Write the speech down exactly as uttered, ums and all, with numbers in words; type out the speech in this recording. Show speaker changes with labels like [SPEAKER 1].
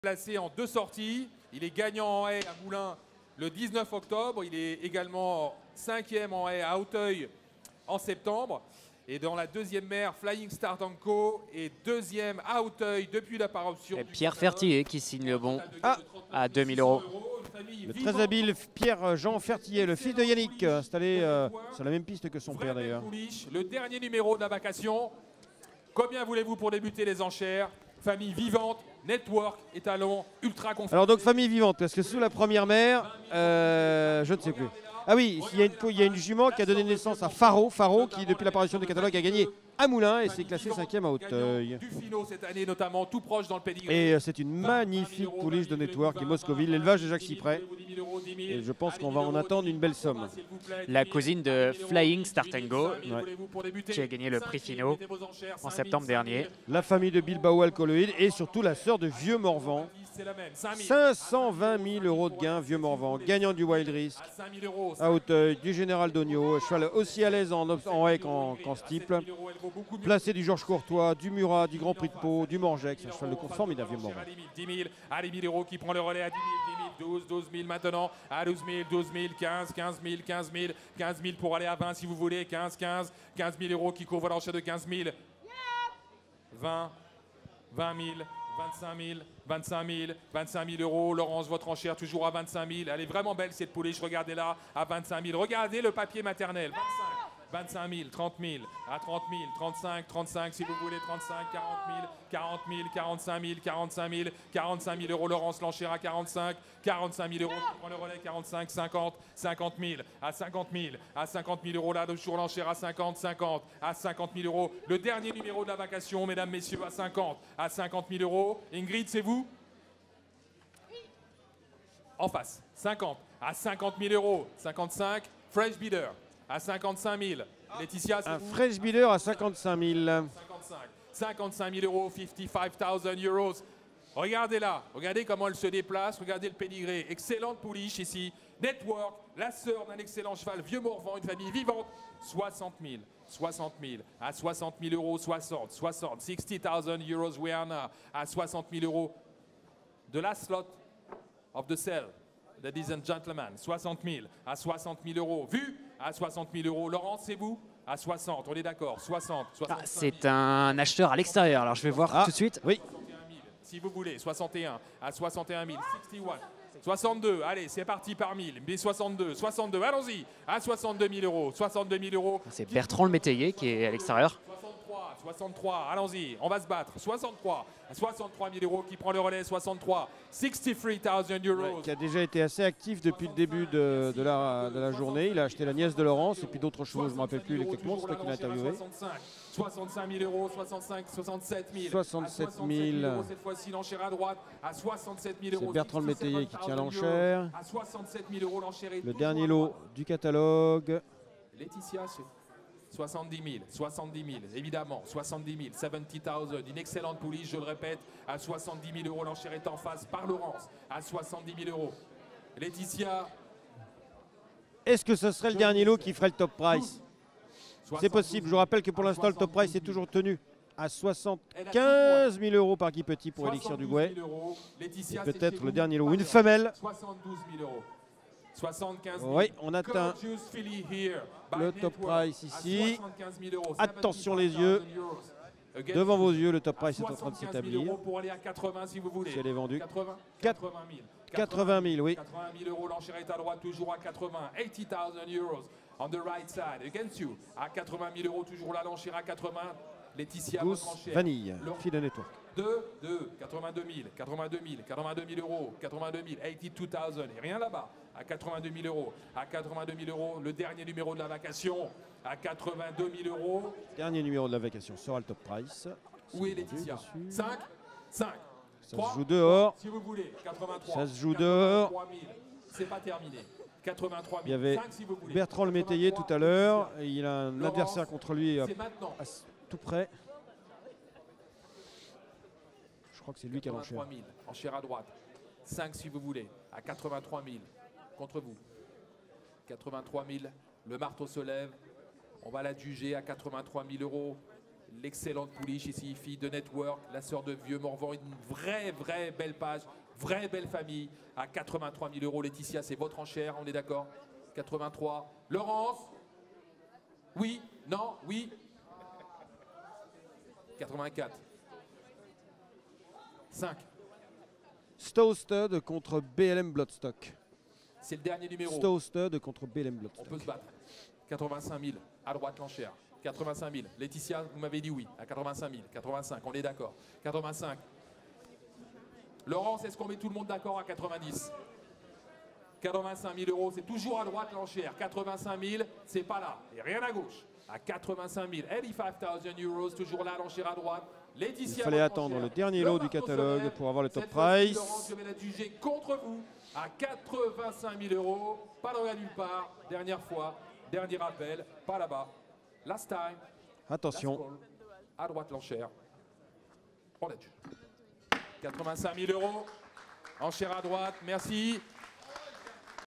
[SPEAKER 1] Placé en deux sorties, il est gagnant en haie à Moulins le dix-neuf octobre, il est également cinquième en haie à Auteuil en septembre. Et dans la deuxième mère, Flying Start and Co est deuxième à Auteuil depuis la parution.
[SPEAKER 2] Et Pierre Fertillet qui signe le bon ah, à deux mille euros.
[SPEAKER 3] Le très habile Pierre-Jean Fertillet, le fils de Yannick, installé euh, sur la même piste que son père d'ailleurs.
[SPEAKER 1] Le dernier numéro de la vacation. Combien voulez-vous pour débuter les enchères? Famille vivante, network, étalon, ultra confortable.
[SPEAKER 3] Alors donc famille vivante, parce que sous la première mère, euh, je ne sais plus. Ah oui, il y, a une, il y a une jument qui a donné naissance à Faro, Faro qui depuis l'apparition du catalogue a gagné à Moulins et s'est classé cinquième à Auteuil.
[SPEAKER 1] Cette année notamment, tout proche dans le pédigré.
[SPEAKER 3] Et c'est une magnifique pouliche de network et Moscoville, l'élevage de Jacques Cyprès. Et je pense qu'on va en attendre une belle somme.
[SPEAKER 2] La cousine de Flying Start and Go, ouais, qui a gagné le prix Finot en septembre dernier.
[SPEAKER 3] La famille de Bilbao Alcoloïde et surtout la sœur de Vieux Morvan. cinq cent vingt mille euros de gain, Vieux Morvan, gagnant du Wild Risk à Auteuil, du Général Dogno, cheval aussi à l'aise en, en haie qu'en qu steeple, placé du Georges Courtois, du Murat, du Grand Prix de Pau, du Morgex, un cheval de course formidable, Vieux Morvan.
[SPEAKER 1] dix mille, allez mille euros qui prend le relais à dix mille, dix mille, douze, douze mille maintenant, à douze mille, douze mille, quinze, quinze mille, quinze mille, quinze mille pour aller à vingt si vous voulez, quinze, quinze, quinze mille euros qui couvre l'enchère de quinze mille, vingt, vingt mille, vingt-cinq mille, vingt-cinq mille, vingt-cinq mille euros. Laurence, votre enchère toujours à vingt-cinq mille. Elle est vraiment belle cette pouliche, regardez-la à vingt-cinq mille. Regardez le papier maternel, vingt-cinq, vingt-cinq mille, trente mille, à trente mille, trente-cinq, trente-cinq si vous voulez, trente-cinq, quarante mille, quarante mille, quarante-cinq mille, quarante-cinq mille, quarante-cinq mille euros. Laurence, l'enchère à quarante-cinq, quarante-cinq mille euros qui prend le relais, quarante-cinq, cinquante, cinquante mille, à cinquante mille, à cinquante mille euros là, toujours l'enchère à cinquante, cinquante, à cinquante mille euros. Le dernier numéro de la vacation, mesdames, messieurs, à cinquante, à cinquante mille euros. Ingrid, c'est vous? En face, cinquante, à cinquante mille euros, cinquante-cinq, Fresh Bidder, à cinquante-cinq mille. Laetitia, c'est
[SPEAKER 3] un
[SPEAKER 1] vous?
[SPEAKER 3] Fresh Bidder à cinquante-cinq mille.
[SPEAKER 1] cinquante-cinq, cinquante-cinq mille euros, cinquante-cinq mille euros. Regardez là, regardez comment elle se déplace, regardez le pédigré. Excellente pouliche ici. Network, la sœur d'un excellent cheval, Vieux Morvan, une famille vivante. soixante mille, soixante mille, à soixante mille euros, soixante, soixante, soixante mille euros, we are now, à soixante mille euros. The last slot of the sale, ladies and gentlemen, soixante mille, à soixante mille euros. Vu, à soixante mille euros. Laurence, c'est vous? À soixante, on est d'accord, soixante,
[SPEAKER 2] ah, c'est un acheteur à l'extérieur, alors je vais voir ah, tout de suite.
[SPEAKER 3] Oui.
[SPEAKER 1] Si vous voulez, soixante et un, à soixante et un mille, soixante et un, soixante-deux, allez, c'est parti par mille, mais soixante-deux, soixante-deux, allons-y, à soixante-deux mille euros, soixante-deux mille euros.
[SPEAKER 2] C'est Bertrand le métayer qui est à l'extérieur.
[SPEAKER 1] soixante-trois, soixante-trois, allons-y, on va se battre, soixante-trois, à soixante-trois mille euros qui prend le relais, soixante-trois, soixante-trois mille euros.
[SPEAKER 3] Ouais, qui a déjà été assez actif depuis le début de, de, la, de la journée. Il a acheté la nièce de Laurence et puis d'autres choses, je ne me rappelle plus exactement, c'est toi qui l'as interviewé.
[SPEAKER 1] soixante-cinq mille euros, soixante-cinq, soixante-sept mille.
[SPEAKER 3] soixante-sept mille.
[SPEAKER 1] Cette fois-ci, l'enchère à droite à soixante-sept mille euros.
[SPEAKER 3] C'est Bertrand le métayer qui tient l'enchère.
[SPEAKER 1] À soixante-sept mille euros, l'enchère est
[SPEAKER 3] le dernier lot du catalogue.
[SPEAKER 1] Laetitia, soixante-dix mille, soixante-dix mille, évidemment, soixante-dix mille, soixante-dix mille, une excellente pouliche, je le répète, à soixante-dix mille euros, l'enchère est en face par Laurence, à soixante-dix mille euros. Laetitia.
[SPEAKER 3] Est-ce que ce serait le dernier lot qui ferait le top price? C'est possible, je vous rappelle que pour l'instant le top price est toujours tenu à soixante-quinze mille euros par Guy Petit pour Élixir du Gouet. C'est peut-être le dernier lot, une femelle.
[SPEAKER 1] soixante-douze mille euros. soixante-quinze mille.
[SPEAKER 3] Oui, on atteint le top price ici. Attention les yeux. Devant vos yeux, le top price est en train de s'établir. Si elle est vendue. quatre-vingts mille. quatre-vingt mille, oui.
[SPEAKER 1] quatre-vingt mille euros, l'enchère est à droite, toujours à quatre-vingts. eighty thousand euros on the right side, against you. À quatre-vingt mille euros, toujours là, l'enchère à quatre-vingts. Laetitia,
[SPEAKER 3] Douce vanille, fille de network.
[SPEAKER 1] deux, deux, quatre-vingt-deux mille, quatre-vingt-deux mille, quatre-vingt-deux mille euros, quatre-vingt-deux mille, quatre-vingt-deux mille, et rien là-bas, à quatre-vingt-deux mille euros, à quatre-vingt-deux mille euros, le dernier numéro de la vacation, à quatre-vingt-deux mille euros.
[SPEAKER 3] Dernier numéro de la vacation sera le top price.
[SPEAKER 1] Où est Laetitia? cinq, cinq.
[SPEAKER 3] Ça se joue dehors.
[SPEAKER 1] Si vous voulez, quatre-vingt-trois.
[SPEAKER 3] Ça se joue dehors.
[SPEAKER 1] C'est pas terminé. quatre-vingt-trois mille.
[SPEAKER 3] Il y avait
[SPEAKER 1] cinq, si vous voulez.
[SPEAKER 3] Bertrand le métayer tout à l'heure. Il a un Laurence, adversaire contre lui à, à, tout près. Je crois que c'est lui qui a l'enchère.
[SPEAKER 1] Enchère à droite. cinq si vous voulez. À quatre-vingt-trois mille. Contre vous. quatre-vingt-trois mille. Le marteau se lève. On va la juger à quatre-vingt-trois mille euros. l'excellente pouliche ici, fille de Network, la sœur de Vieux Morvan, une vraie, vraie belle page, vraie belle famille, à quatre-vingt-trois mille euros. Laetitia, c'est votre enchère, on est d'accord? quatre-vingt-trois. Laurence? Oui? Non? Oui? quatre-vingt-quatre. cinq.
[SPEAKER 3] Stow Stud contre B L M Bloodstock.
[SPEAKER 1] C'est le dernier numéro.
[SPEAKER 3] Stow Stud contre B L M Bloodstock.
[SPEAKER 1] On peut se battre. quatre-vingt-cinq mille, à droite l'enchère. quatre-vingt-cinq mille. Laetitia, vous m'avez dit oui, à quatre-vingt-cinq mille. quatre-vingt-cinq, on est d'accord. quatre-vingt-cinq. Laurence, est-ce qu'on met tout le monde d'accord à quatre-vingt-dix? quatre-vingt-cinq mille euros, c'est toujours à droite l'enchère. quatre-vingt-cinq mille, c'est pas là. Et rien à gauche. À quatre-vingt-cinq mille, eighty-five thousand euros, toujours là l'enchère à droite. Laetitia,
[SPEAKER 3] il fallait attendre le dernier lot du catalogue pour avoir le top price.
[SPEAKER 1] Laurence, je vais la juger contre vous à quatre-vingt-cinq mille euros. Pas de regret nulle part. Dernière fois, dernier rappel, pas là-bas. Last time.
[SPEAKER 3] Attention.
[SPEAKER 1] Last call. À droite l'enchère. On la juge. quatre-vingt-cinq mille euros. Enchère à droite, merci.